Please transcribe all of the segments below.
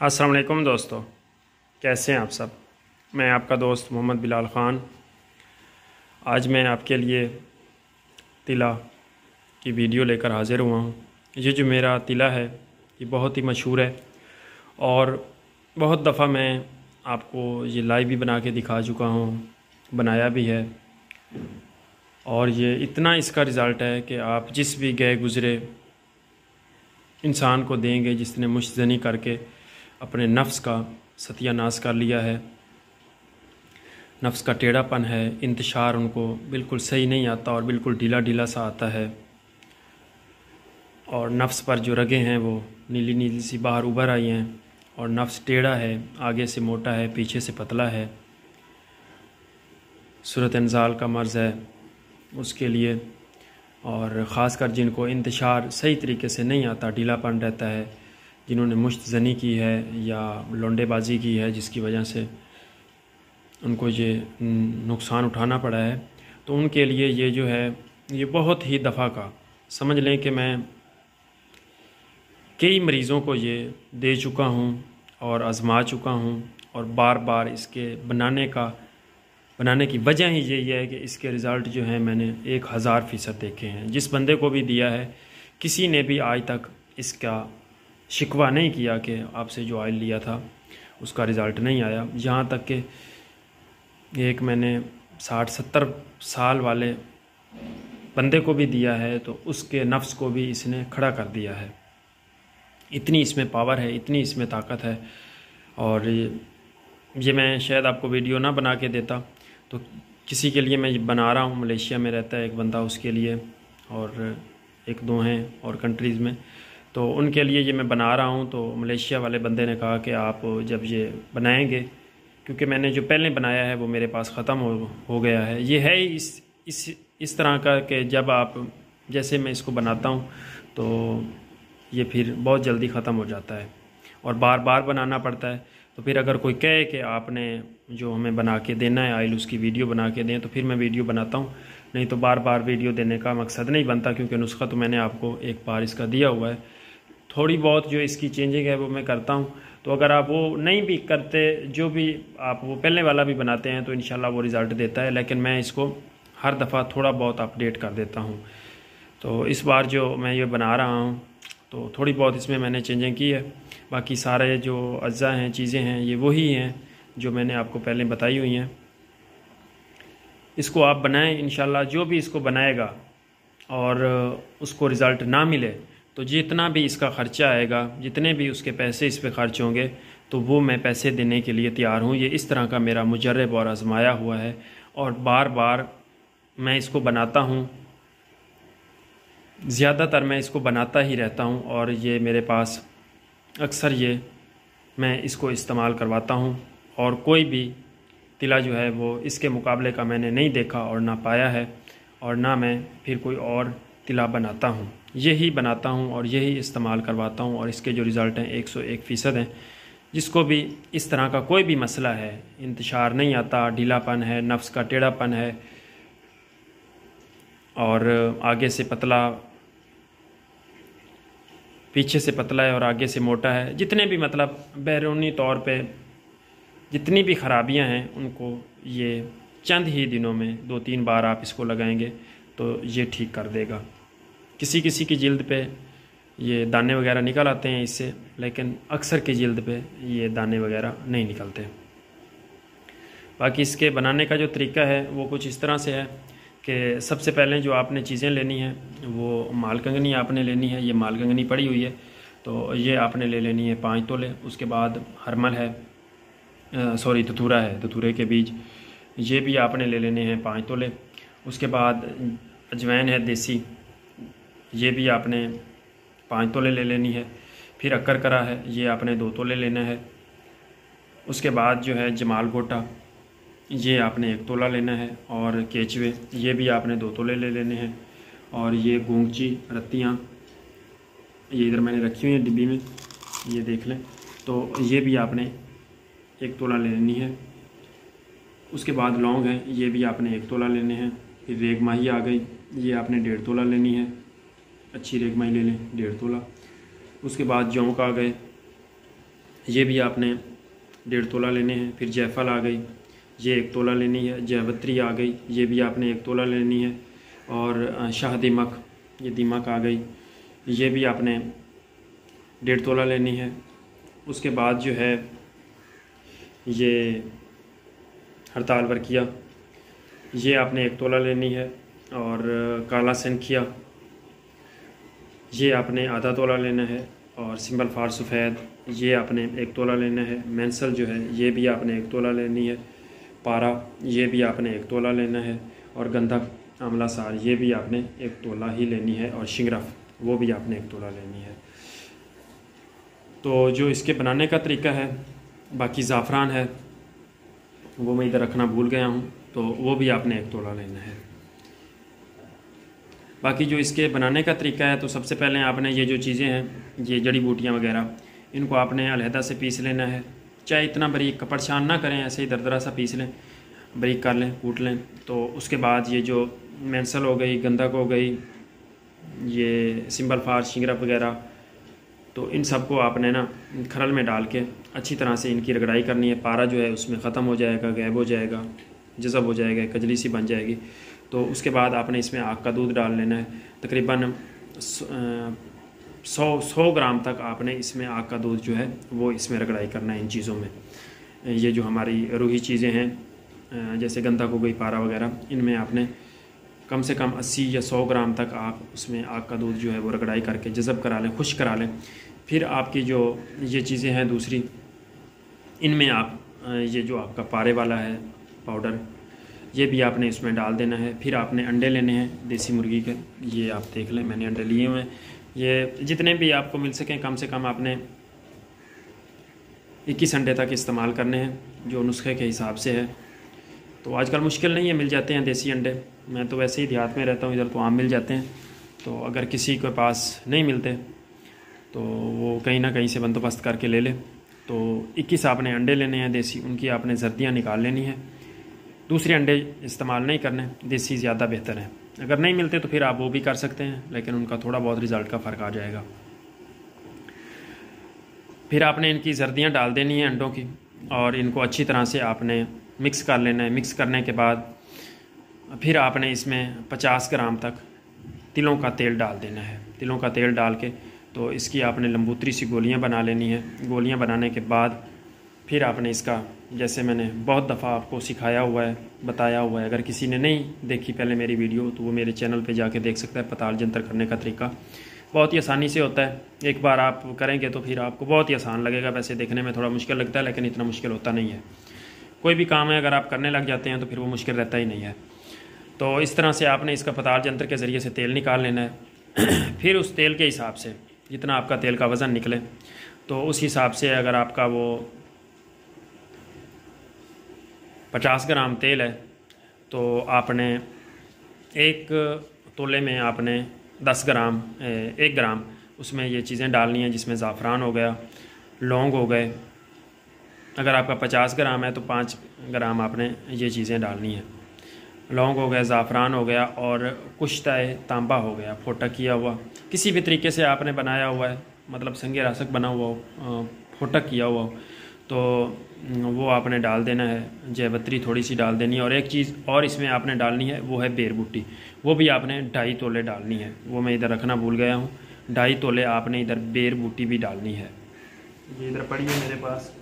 अस्सलाम वालेकुम दोस्तों, कैसे हैं आप सब। मैं आपका दोस्त मोहम्मद बिलाल ख़ान। आज मैं आपके लिए तिला की वीडियो लेकर हाज़िर हुआ हूँ। ये जो मेरा तिला है ये बहुत ही मशहूर है और बहुत दफ़ा मैं आपको ये लाइव भी बना के दिखा चुका हूँ, बनाया भी है। और ये इतना इसका रिज़ल्ट है कि आप जिस भी गए गुज़रे इंसान को देंगे जिसने मुश्तज़नी करके अपने नफ्स का सत्यानाश कर लिया है, नफ्स का टेढ़ापन है, इंतशार उनको बिल्कुल सही नहीं आता और बिल्कुल ढीला ढीला सा आता है, और नफ्स पर जो रगें हैं वो नीली नीली सी बाहर उभर आई हैं, और नफ्स टेढ़ा है, आगे से मोटा है, पीछे से पतला है, सूरत इंजाल का मर्ज़ है उसके लिए। और ख़ासकर जिनको इंतशार सही तरीके से नहीं आता, ढीलापन रहता है, जिन्होंने मुश्तज़नी की है या लौंडेबाजी की है जिसकी वजह से उनको ये नुकसान उठाना पड़ा है, तो उनके लिए ये जो है ये बहुत ही दफ़ा का समझ लें कि मैं कई मरीज़ों को ये दे चुका हूँ और आज़मा चुका हूँ। और बार बार इसके बनाने की वजह ही यही है कि इसके रिज़ल्ट जो हैं मैंने 1000% देखे हैं। जिस बंदे को भी दिया है किसी ने भी आज तक इसका शिकवा नहीं किया कि आपसे जो ऑयल लिया था उसका रिज़ल्ट नहीं आया। यहाँ तक कि एक मैंने 60-70 साल वाले बंदे को भी दिया है तो उसके नफ्स को भी इसने खड़ा कर दिया है। इतनी इसमें पावर है, इतनी इसमें ताकत है। और ये मैं शायद आपको वीडियो ना बना के देता तो किसी के लिए मैं बना रहा हूँ। मलेशिया में रहता है एक बंदा, उसके लिए, और एक दो हैं और कंट्रीज़ में, तो उनके लिए ये मैं बना रहा हूँ। तो मलेशिया वाले बंदे ने कहा कि आप जब ये बनाएंगे, क्योंकि मैंने जो पहले बनाया है वो मेरे पास ख़त्म हो गया है। ये है इस तरह का कि जब आप जैसे मैं इसको बनाता हूँ तो ये फिर बहुत जल्दी ख़त्म हो जाता है और बार बार बनाना पड़ता है। तो फिर अगर कोई कहे कि आपने जो हमें बना के देना है आयल उसकी वीडियो बना के दें तो फिर मैं वीडियो बनाता हूँ, नहीं तो बार बार वीडियो देने का मकसद नहीं बनता, क्योंकि नुस्खा तो मैंने आपको एक बार इसका दिया हुआ है। थोड़ी बहुत जो इसकी चेंजिंग है वो मैं करता हूँ। तो अगर आप वो नहीं भी करते, जो भी आप वो पहले वाला भी बनाते हैं तो इंशाल्लाह वो रिज़ल्ट देता है, लेकिन मैं इसको हर दफ़ा थोड़ा बहुत अपडेट कर देता हूँ। तो इस बार जो मैं ये बना रहा हूँ तो थोड़ी बहुत इसमें मैंने चेंजिंग की है। बाकी सारे जो अज्जा हैं, चीज़ें हैं, ये वही हैं जो मैंने आपको पहले बताई हुई हैं। इसको आप बनाएं इंशाल्लाह। जो भी इसको बनाएगा और उसको रिज़ल्ट ना मिले तो जितना भी इसका ख़र्चा आएगा, जितने भी उसके पैसे इस पर ख़र्च होंगे, तो वो मैं पैसे देने के लिए तैयार हूँ। ये इस तरह का मेरा मुजर्रब और आज़माया हुआ है और बार बार मैं इसको बनाता हूँ। ज़्यादातर मैं इसको बनाता ही रहता हूँ और ये मेरे पास अक्सर ये मैं इसको इस्तेमाल करवाता हूँ। और कोई भी तिला जो है वो इसके मुकाबले का मैंने नहीं देखा और ना पाया है, और ना मैं फिर कोई और तिला बनाता हूँ। यही बनाता हूँ और यही इस्तेमाल करवाता हूँ और इसके जो रिज़ल्ट हैं 101% हैं। जिसको भी इस तरह का कोई भी मसला है, इंतशार नहीं आता, ढीलापन है, नफ्स का टेढ़ापन है और आगे से पतला, पीछे से पतला है और आगे से मोटा है, जितने भी मतलब बैरूनी तौर पे जितनी भी ख़राबियां हैं उनको ये चंद ही दिनों में 2-3 बार आप इसको लगाएंगे तो ये ठीक कर देगा। किसी किसी की जिल्द पे ये दाने वगैरह निकल आते हैं इससे, लेकिन अक्सर की जिल्द पे ये दाने वगैरह नहीं निकलते। बाकी इसके बनाने का जो तरीका है वो कुछ इस तरह से है कि सबसे पहले जो आपने चीज़ें लेनी है वो मालकंगनी आपने लेनी है। ये मालकंगनी पड़ी हुई है तो ये आपने ले लेनी है 5 तोले। उसके बाद हरमल है, सॉरी धतूरा है, धतूरे के बीज, ये भी आपने ले लेने हैं 5 तोले। उसके बाद अजवाइन है देसी, ये भी आपने 5 तोले ले लेनी है। फिर अक्कर है, ये आपने 2 तोले लेना है। उसके बाद जो है जमाल गोटा, ये आपने 1 तोला लेना है। और केचवे, ये भी आपने 2 तोले ले लेने हैं। और ये गूंगची रत्तियाँ, ये इधर मैंने रखी हुई हैं डिब्बी में, ये देख लें, तो ये भी आपने 1 तोला ले लेनी है। उसके बाद लौंग है, ये भी आपने 1 तोला लेने हैं। फिर रेग माही आ गई, ये आपने 1.5 तोला लेनी है, अच्छी रेग माही ले लें 1.5 तोला। उसके बाद जौंक आ गए, ये भी आपने 1.5 तोला लेने हैं। फिर जायफल आ गई, ये 1 तोला लेनी है। जावित्री आ गई, ये भी आपने 1 तोला लेनी है। और शाह दीमक, ये दीमक आ गई, ये भी आपने 1.5 तोला लेनी है। उसके बाद जो है ये हड़ताल वर्किया, ये आपने 1 तोला लेनी है। और काला सनखिया, ये आपने आधा तोला लेना है। और सिंबल फार सफ़ेद, ये आपने 1 तोला लेना है। मेंसल जो है ये भी आपने 1 तोला लेनी है। पारा, ये भी आपने 1 तोला लेना है। और गंधक आंवला सार, ये भी आपने 1 तोला ही लेनी है। और शिंगरफ, वो भी आपने 1 तोला लेनी है। तो जो इसके बनाने का तरीका है, बाकी ज़ाफ़रान है वो मैं इधर रखना भूल गया हूँ, तो वो भी आपने 1 तोला लेना है। बाकी जो इसके बनाने का तरीका है, तो सबसे पहले आपने ये जो चीज़ें हैं, ये जड़ी बूटियाँ वगैरह, इनको आपने अलहदा से पीस लेना है। चाहे इतना बारीक कपड़छान ना करें, ऐसे ही दरदरा सा पीस लें, बारीक कर लें, कूट लें। तो उसके बाद ये जो मेंसल हो गई, गंधक हो गई, ये सिंबल फार, शिंगरफ वगैरह, तो इन सबको आपने ना खरल में डाल के अच्छी तरह से इनकी रगड़ाई करनी है। पारा जो है उसमें ख़त्म हो जाएगा, गायब हो जाएगा, जज़ब हो जाएगा, कजली सी बन जाएगी। तो उसके बाद आपने इसमें आग का दूध डाल लेना है। तकरीबन 100 ग्राम तक आपने इसमें आग का दूध जो है वो इसमें रगड़ाई करना है इन चीज़ों में। ये जो हमारी रूही चीज़ें हैं, जैसे गंधक हो गई, पारा वगैरह, इनमें आपने कम से कम 80 या 100 ग्राम तक आप उसमें आग का दूध जो है वो रगड़ाई करके जज़ब करा लें, खुश करा लें। फिर आपकी जो ये चीज़ें हैं दूसरी, इनमें आप ये जो आपका पारे वाला है पाउडर, ये भी आपने इसमें डाल देना है। फिर आपने अंडे लेने हैं देसी मुर्गी के, ये आप देख लें मैंने अंडे लिए हुए हैं। ये जितने भी आपको मिल सकें, कम से कम आपने 21 अंडे तक इस्तेमाल करने हैं, जो नुस्खे के हिसाब से है। तो आजकल मुश्किल नहीं है, मिल जाते हैं देसी अंडे। मैं तो वैसे ही देहात में रहता हूँ, इधर तो आम मिल जाते हैं। तो अगर किसी के पास नहीं मिलते तो वो कहीं ना कहीं से बंदोबस्त करके ले ले। तो 21 आपने अंडे लेने हैं देसी, उनकी आपने जर्दियाँ निकाल लेनी है। दूसरे अंडे इस्तेमाल नहीं करने, देसी ज़्यादा बेहतर है। अगर नहीं मिलते तो फिर आप वो भी कर सकते हैं, लेकिन उनका थोड़ा बहुत रिज़ल्ट का फ़र्क आ जाएगा। फिर आपने इनकी जर्दियाँ डाल देनी है अंडों की, और इनको अच्छी तरह से आपने मिक्स कर लेना है। मिक्स करने के बाद फिर आपने इसमें 50 ग्राम तक तिलों का तेल डाल देना है। तिलों का तेल डाल के तो इसकी आपने लंबूतरी सी गोलियां बना लेनी है। गोलियां बनाने के बाद फिर आपने इसका, जैसे मैंने बहुत दफ़ा आपको सिखाया हुआ है, बताया हुआ है, अगर किसी ने नहीं देखी पहले मेरी वीडियो तो वो मेरे चैनल पे जाके देख सकता है। पताल जंतर करने का तरीका बहुत ही आसानी से होता है, एक बार आप करेंगे तो फिर आपको बहुत ही आसान लगेगा। वैसे देखने में थोड़ा मुश्किल लगता है, लेकिन इतना मुश्किल होता नहीं है। कोई भी काम है अगर आप करने लग जाते हैं तो फिर वो मुश्किल रहता ही नहीं है। तो इस तरह से आपने इसका पताल यंत्र के ज़रिए से तेल निकाल लेना है। फिर उस तेल के हिसाब से जितना आपका तेल का वज़न निकले, तो उस हिसाब से अगर आपका वो 50 ग्राम तेल है तो आपने 1 तोले में आपने 1 ग्राम उसमें ये चीज़ें डालनी हैं, जिसमें ज़ाफ़रान हो गया, लौंग हो गए। अगर आपका 50 ग्राम है तो 5 ग्राम आपने ये चीज़ें डालनी है। लौंग हो गया, ज़ाफ़रान हो गया, और कुश्ता तांबा हो गया, फोटा किया हुआ, किसी भी तरीके से आपने बनाया हुआ है, मतलब संगे रासक बना हुआ हो, फोटक किया हुआ हो, तो वो आपने डाल देना है। जयवत्री थोड़ी सी डाल देनी है। और एक चीज़ और इसमें आपने डालनी है, वो है बेर बूटी, वो भी आपने 2.5 तोले डालनी है। वो मैं इधर रखना भूल गया हूँ। 2.5 तोले आपने इधर बेर बूटी भी डालनी है। ये इधर पड़ी है मेरे पास,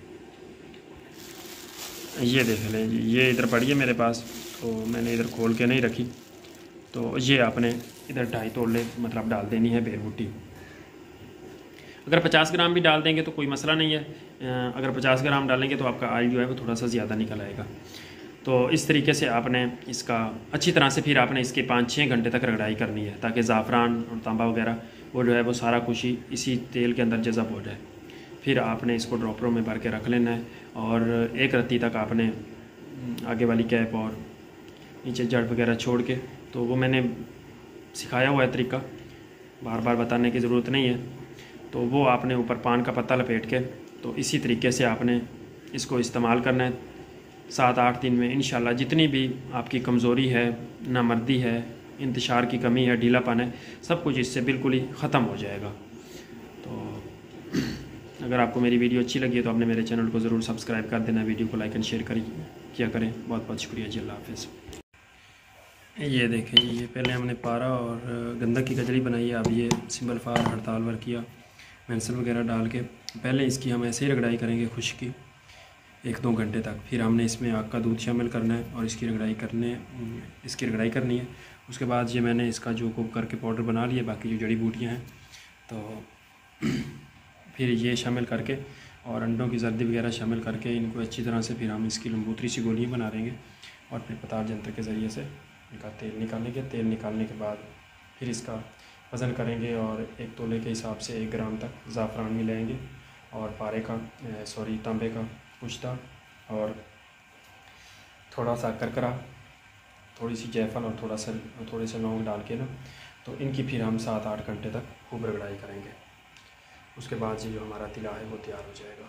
ये देख लें जी, ये इधर पड़ी है मेरे पास, तो मैंने इधर खोल के नहीं रखी। तो ये आपने इधर 2.5 तोले मतलब डाल देनी है बेर बूटी। अगर 50 ग्राम भी डाल देंगे तो कोई मसला नहीं है। अगर 50 ग्राम डालेंगे तो आपका ऑयल जो है वो थोड़ा सा ज़्यादा निकल आएगा। तो इस तरीके से आपने इसका अच्छी तरह से फिर आपने इसके 5-6 घंटे तक रगड़ाई करनी है, ताकि ज़ाफ़रान और तांबा वगैरह वो जो है वो सारा कुछ ही इसी तेल के अंदर जज़ब हो जाए। फिर आपने इसको ड्रॉपरों में भर के रख लेना है, और 1 रत्ती तक आपने आगे वाली कैप और नीचे जड़ वगैरह छोड़ के, तो वो मैंने सिखाया हुआ है तरीका, बार बार बताने की ज़रूरत नहीं है। तो वो आपने ऊपर पान का पत्ता लपेट के, तो इसी तरीके से आपने इसको इस्तेमाल करना है 7-8 दिन में। इंशाल्लाह जितनी भी आपकी कमज़ोरी है, नामर्दी है, इंतशार की कमी है, ढीलापन है, सब कुछ इससे बिल्कुल ही ख़त्म हो जाएगा। तो अगर आपको मेरी वीडियो अच्छी लगी है तो आपने मेरे चैनल को ज़रूर सब्सक्राइब कर देना, वीडियो को लाइक एंड शेयर किया करें। बहुत बहुत शुक्रिया जी, अल्लाह हाफिज़। ये देखें जी, ये पहले हमने पारा और गंधक की कजरी बनाई है। अब ये सिंबल फार, हड़ताल वर्किया, पेंसिल वगैरह डाल के पहले इसकी हम ऐसे ही रगड़ाई करेंगे खुश्की 1-2 घंटे तक। फिर हमने इसमें आग का दूध शामिल करना है और इसकी रगड़ाई करनी है। उसके बाद ये मैंने इसका जो कुक करके पाउडर बना लिया, बाकी जो जड़ी बूटियाँ हैं तो फिर ये शामिल करके और अंडों की जर्दी वगैरह शामिल करके इनको अच्छी तरह से फिर हम इसकी लंबूतरी सी गोलियाँ बना देंगे और फिर पताल यंत्र के ज़रिए से इनका तेल निकालेंगे। तेल निकालने के बाद फिर इसका वज़न करेंगे और 1 तोले के हिसाब से 1 ग्राम तक ज़ाफ़रान मिलाएंगे और तांबे का पुश्ता और थोड़ा सा करकरा, थोड़ी सी जायफल और थोड़े से लौंग डाल के ना, तो इनकी फिर हम 7-8 घंटे तक खूब रगड़ाई करेंगे। उसके बाद जो हमारा तिला है वो तैयार हो जाएगा।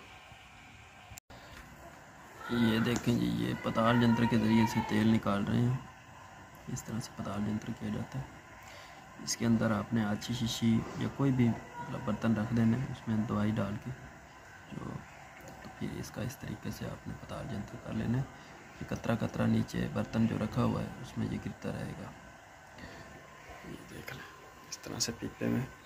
ये देखें जी, ये पताल यंत्र के ज़रिए से तेल निकाल रहे हैं। इस तरह से पताल यंत्र किया जाता है। इसके अंदर आपने आछी शीशी या कोई भी मतलब बर्तन रख देना है, उसमें दवाई डाल के तो फिर इसका इस तरीके से आपने पताल यंत्र कर लेना है। ये कतरा कतरा नीचे बर्तन जो रखा हुआ है उसमें ये गिरता रहेगा। ये देख लें, इस तरह से पीपे में